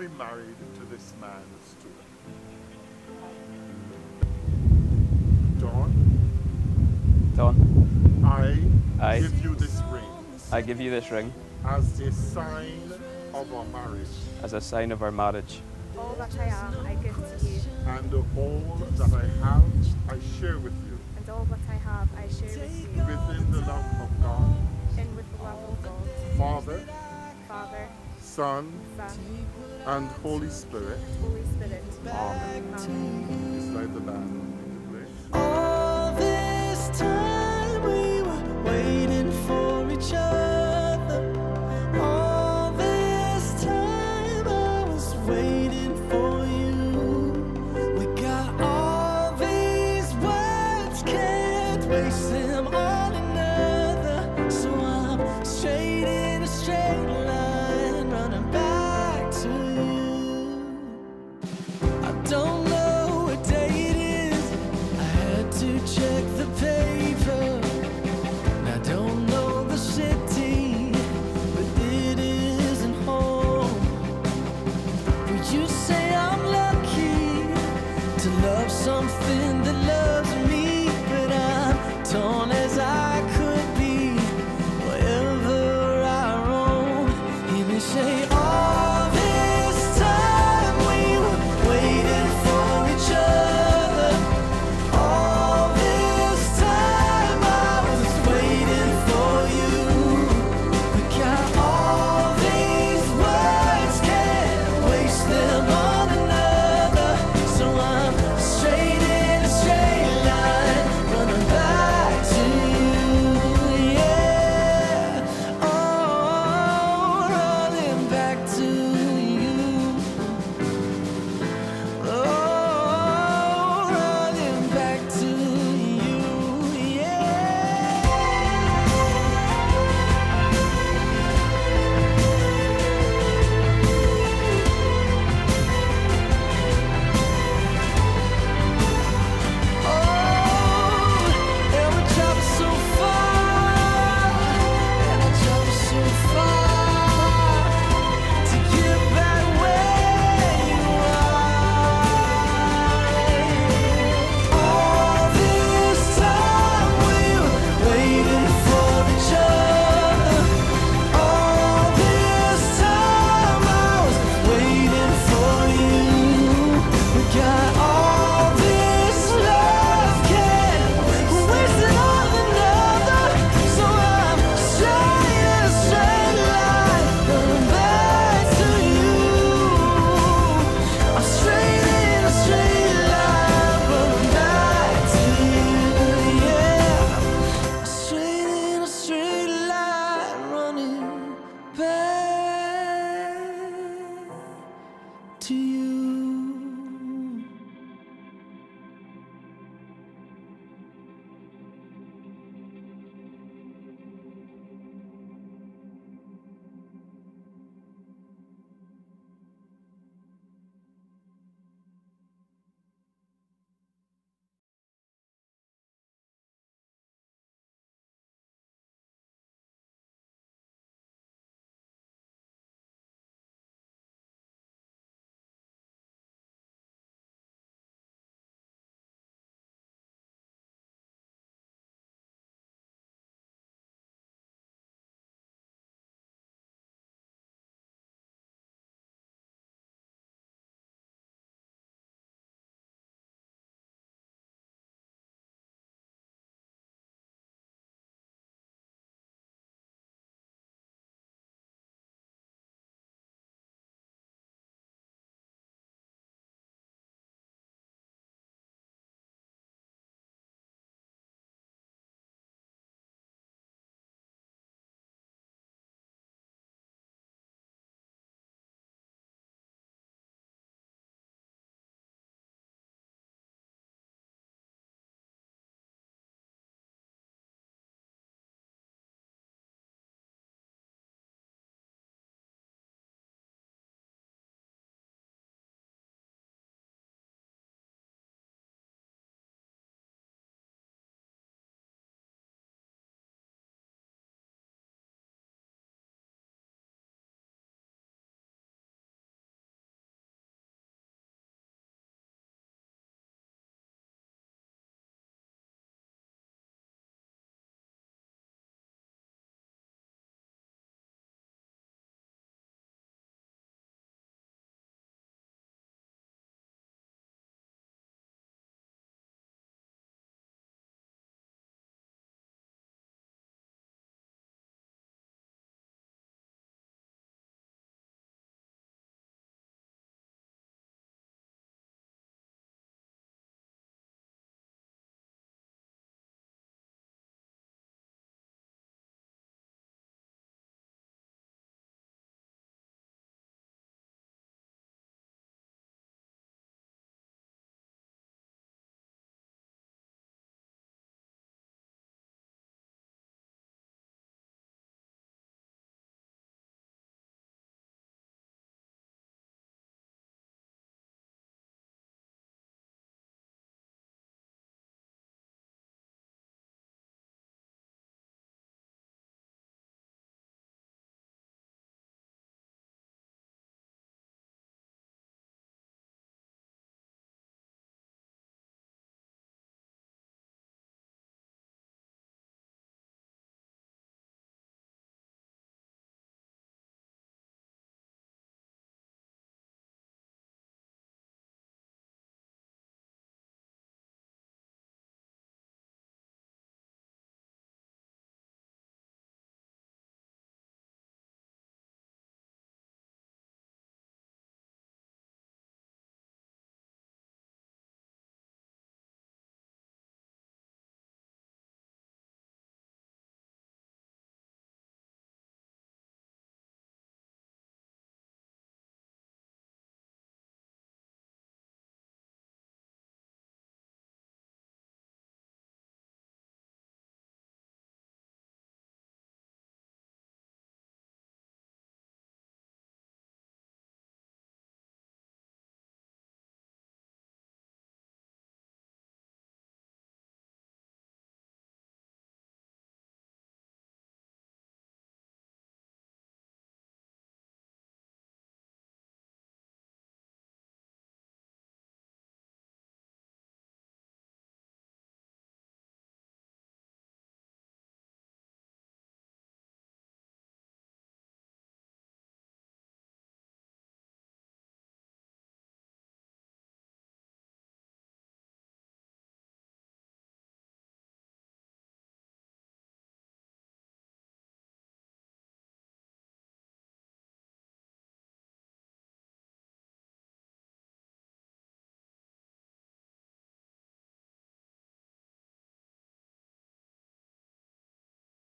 be married to this man, Stewart. Dawn, I give you this ring I give you this ring as a sign of our marriage. as a sign of our marriage. All that I am, I give to you, And all that I have, I share with you. and all that I have, I share with you, Within the love of God, in with the love of God, Father, Father, Son, Son, and Holy Spirit. Holy Spirit. Amen. Amen. It's like the band into place. All this time we were waiting for each other. All this time I was waiting for you. We got all these words, can't waste them on another. So I'm straight in a straight line, running back to you. I don't know what day it is, I had to check the paper. And I don't know the city, but it isn't home. Would you say I'm lucky to love something that loves me? But I'm torn